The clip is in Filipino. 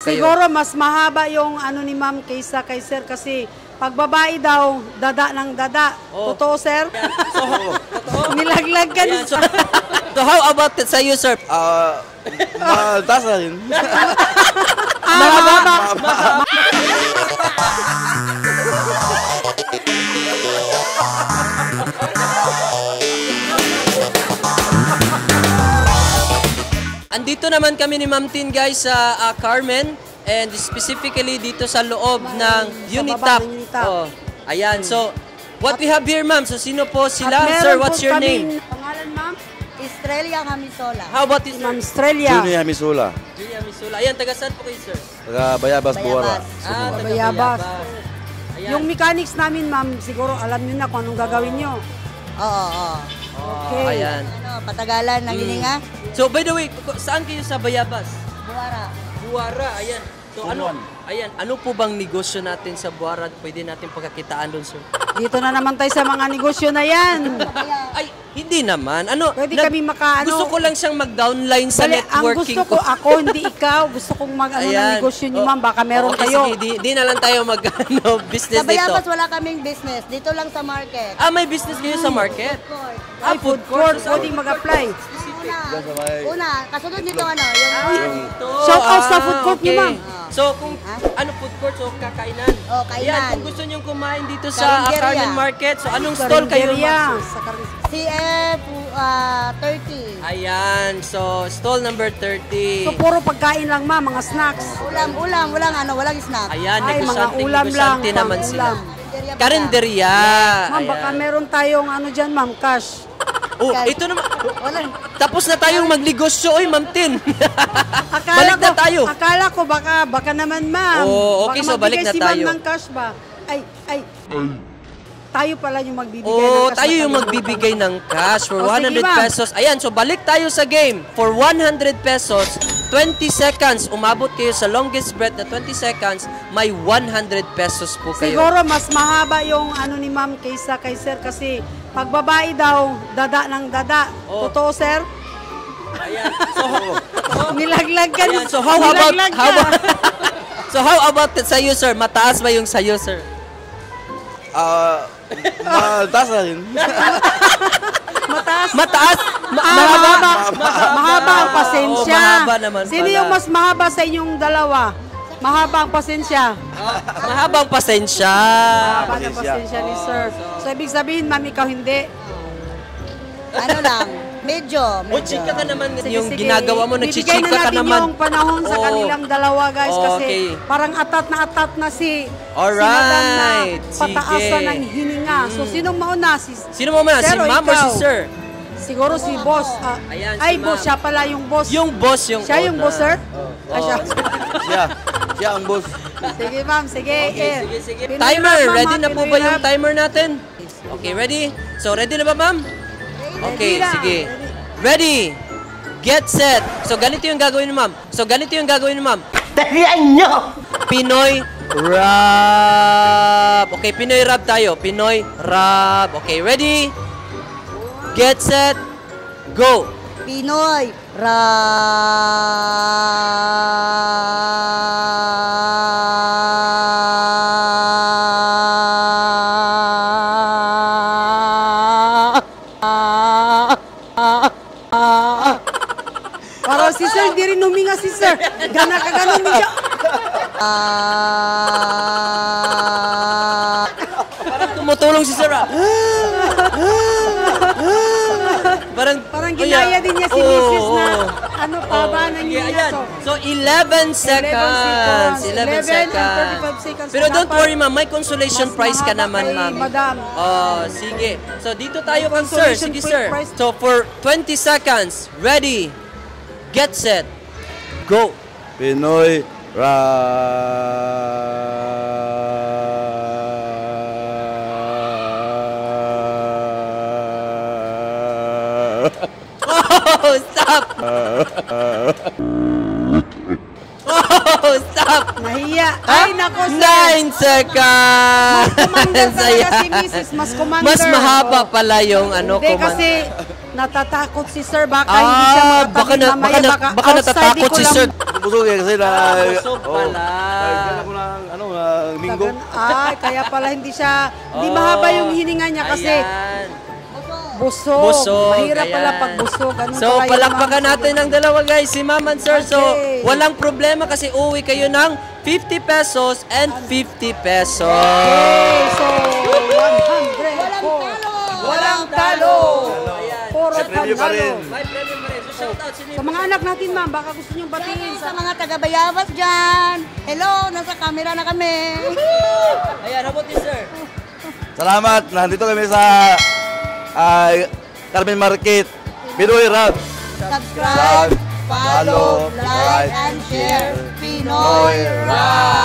kayo? Siguro mas mahaba yung ano ni ma'am kaysa kay sir kasi pag babae daw, dada ng dada. Oh. Totoo, sir? Totoo? Nilaglag ka Ayan, so how about it sa iyo, sir? Mataas na rin. Mahaba. Andito naman kami ni Ma'am Tin, guys, sa Carmen. And specifically dito sa loob ng Unitap. Oh, ayan. So, what we have here, ma'am? So, sino po sila? Sir, what's your name? Pangalan, ma'am? Estrella Hamisola. How about this, Ma'am sir? Estrella. Junior Hamisula. Julia Misula. Ayan, taga saan po kayo, sir? Taga Bayabas, Buwara. Taga Bayabas. Ayan. Yung mechanics namin, ma'am, siguro alam niyo na kung anong gagawin niyo. Oo. Okay. Ayan. Ano, patagalan ng hininga? So, by the way, saan kayo sa Bayabas? Buwara. Buwara, ayan. So, ano po bang negosyo natin sa Buwara? Pwede natin pagkakitaan doon, sir? Dito na naman tayo sa mga negosyo na yan. Ay, hindi naman. Ano? Pwede kami makaano. Gusto ko lang siyang mag-downline sa Bale, ang networking gusto ko, ako, hindi ikaw. Gusto kong mag-ano ng negosyo niyo, ma'am. Baka meron okay, kayo. Sige, di na lang tayo mag-business Sa dito. Bayabas wala kaming business. Dito lang sa market. Ah, may business kayo sa market? Court. Ay, food court. Pwede mag-apply. Una, kasunod nito ano, yung Shout out sa food court niyo, ma'am. So, kung ano food court, so kainan. Oh, kainan. Ayan, kung gusto nyo kumain dito sa Karinderya. Carmen Market, so anong stall kayo? Karinderya. CF 30. Ayan, so stall number 30. So, puro pagkain lang, ma'am. Mga snacks. Walang walang snack. Ayan, Ay, mga negosyante ulam lang. naman pang sila. ulam. Karinderya. Ma'am, baka meron tayong ano dyan, ma'am, cash. Oh, ito naman. Wala. Tapos na tayong magnegosyo, oy, Ma'am Tin. Balik na tayo. Akala ko baka naman, ma'am. Oh, okay, baka so balik na magbigay si tayo. ma'am ng cash ba? Ay. Tayo pala yung magbibigay ng Oh, cash. tayo yung magbibigay ng cash for Oh, sige, 100 ma'am. pesos. Ayan, so balik tayo sa game. For 100 pesos, 20 seconds, umabot kayo sa longest breath na 20 seconds, may 100 pesos po kayo. Siguro mas mahaba yung ano ni ma'am kaysa kay sir kasi pag babae daw, dada ng dada. Oh. Totoo, sir? Ayan. Nilaglag ka. Ayan, so how about it sa iyo, sir? Mataas ba yung sa iyo, sir? Mataas na rin. Mataas? Mahaba ang pasensya. Oh, mahaba naman Sino pala. yung mas mahaba sa inyong dalawa? Mahaba ang pasensya. Mahabang pasensya. Mahaba ang pasensya ni sir. So, ibig sabihin, ma'am, ikaw hindi. Ano lang, medyo. O, chika ka naman yung Sige. ginagawa mo, Bibigyan nagchichika ka na natin naman. yung panahon sa Oo. kanilang dalawa, guys, kasi Okay. parang atat na si Alright. madam na Sige. pataasan ng hininga. So, sinong mauna? Sino mo man? Si Sir o ma'am or si ikaw? sir? Siguro si boss. Ayan, si Ay, ma'am. boss. Siya pala yung boss. Yung boss, yung Siya yung boss, sir? Ah, siya. Siya ang boss. Sige, ma'am. Sige. Okay, sige. Pinoy Timer, rap, ma'am, ready na po Pinoy ba yung rap. timer natin? Okay, ready? So, ready na ba, ma'am? Okay, Ready na. sige. Ready. Get set. So, ganito yung gagawin ni ma'am. Dalian nyo! Pinoy rap. Okay, Pinoy rap tayo. Pinoy rap. Okay, ready? Get set. Go. Pinoy Para si sir, di rin huminga si sir. Gana ka ganun niya. Parang tumutulong si sir. Parang ginaya din niya si Mrs. na ano pa ba na Sige, niya. ayan. So, 11 seconds. 11 seconds. and 35 seconds. Pero don't Dapat worry, ma'am. May consolation mas price ka mahaba naman, kay ma'am. madam. Oh, sige. So, dito tayo kang sir. Consolation Sige, sir. prize. So, for 20 seconds, ready, get set, go. Pinoy Oh, stop! Oh, stop! Nahiya. Ay, nako, sir. 9 seconds! Commander talaga si Sayang. Mrs. Mas commander. Mas mahaba pala yung ano, Hindi, command. kasi natatakot si sir. Baka hindi siya makatabi. baka Mamaya natatakot outside si ko sir. lang busog eh kasi na... busog pala. Nagdala ko ng, linggo. Ay, kaya pala hindi siya, hindi mahaba yung hininga niya kasi Ayan. busog. Busog. Mahirap pala Ayan. pag busog. Ganun So, pala yung palakpakan mga- natin ang dalawa guys, si Ma'am and Sir. So, Okay. walang problema kasi uwi kayo ng 50 pesos and 50 pesos. Okay, so 100. Walang talo. Ayan. Puro May premyo pa rin. panalo. May premium pa rin. So, shout out. Sino Sa mga anak natin, ma'am, baka gusto niyong batiin Sa sa... mga taga-Bayabas dyan. Hello, nasa camera na kami. Ayan, how about you, sir? Salamat. Nandito kami sa Carmen Market. Pinoy Rap. Subscribe, follow, like, and share. Pinoy Rock!